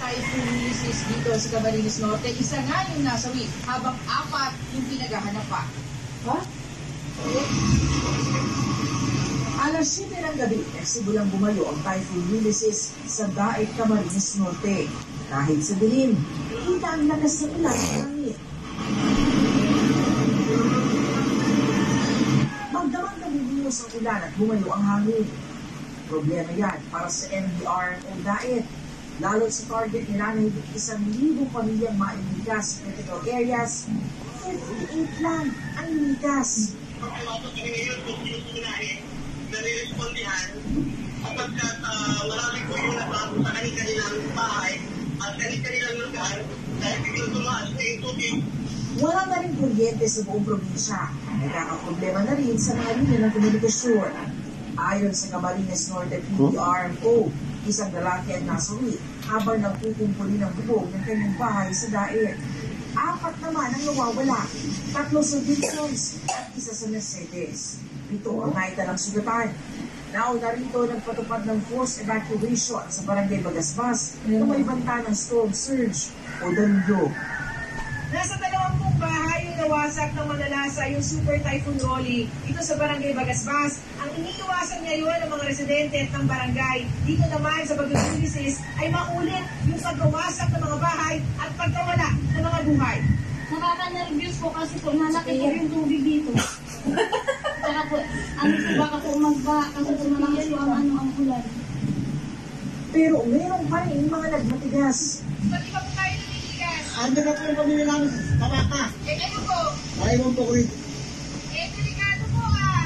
Typhoon Ulysses dito sa Camarines Norte. Isa nga yung nasawi, habang 4 yung pinaghahanap pa. Ha? Alas 7 ng gabi, nagsimulang bumayo ang Typhoon Ulysses sa Daet, Camarines Norte. Kahit sa dilim, kita ang lakas ng ulan sa langit. Magdamang nabubuhos ang ulan at bumayo ang hangin. Problema yan para sa NBR o Daet. Lalo sa target nila na higit 1,000 pamilyang mailigtas sa critical areas, 58 lang ang ilitas. Pagkakapot kami ngayon kung sinusunahin, nare-respondihan kapagkat marami po yung nabago sa kanilang bahay at kanilang lugar dahil biglang tumaas na yung tubig. Wala na rin kuryente sa buong probinsya. Nagkakaproblema na rin sa mga linya ng komunikasyon. Ayon sa Camarines Norte PDRMO, isang lalaki ang nasawi habang nagkukumpuli ng bubog ng kanyang bahay sa Daet. 4 naman ang nawawala, 3 sa Dixons at 1 sa Mercedes. 7 ang naitalang sugatan. Nauna rito nagpatupad ng forced evacuation sa Barangay Bagasbas na may banta ng storm surge o Danilo. Nasa 20 bahay yung nawasak ng manalasa yung Super Typhoon Rolly dito sa Barangay Bagasbas. Ang iniiwasan ngayon ng mga residente at ng barangay dito naman sa Typhoon Ulysses ay maulit yung pagkawasak ng mga bahay at pagkawala ng mga buhay. Nakaka-nervous po kasi po malaki po yung tubig dito. Saka po, baka po magbaha kasi po malakas po ang ulan. Pero meron pa rin mga nagmatigas. Pati pa po tayo naninigas. Ando na po yung pamilya namin sa Tabaka. Ano po? Ayaw po ko rito. Delikado po ah.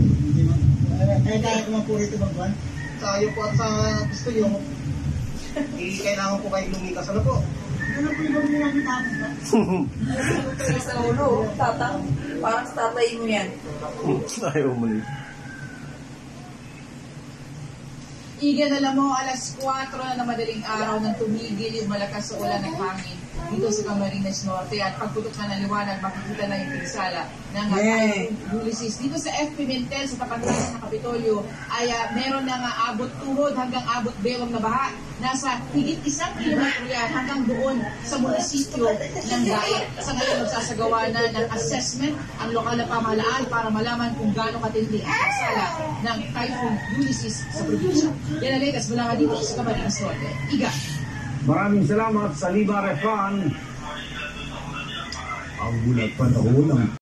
Kaya ko po rito magban. Sa iyo po at sa gusto nyo, kailangan po kayo lumikas. Ano po? Ano po yung pamilya namin tapos ba? Sa ulo, tatang. Parang sa tatay mo yan. Ayaw mo rin. Igan, alam mo, alas 4 na ng madaling araw nang tumigil yung malakas sa ulan ng hangin dito sa Camarines Norte at pagputok na ng liwanag, makikita na yung pinsala ng Typhoon Ulysses. Dito sa FP Mintel, sa tapat ng Kapitolyo, ay meron na nga abot tuhod hanggang abot bewang na baha. Nasa higit 1 kilometro yan hanggang doon sa munisipyo ng Daet. Sa ngayon, magsasagawa na ng assessment ang lokal na pamahalaan para malaman kung gaano katindi ang pinsala ng Typhoon Ulysses sa probinsya. Yan ang latest mula nga dito sa Camarines Norte. Iga. Maraming salamat sa Liba Refan. Ang bulag panahon ng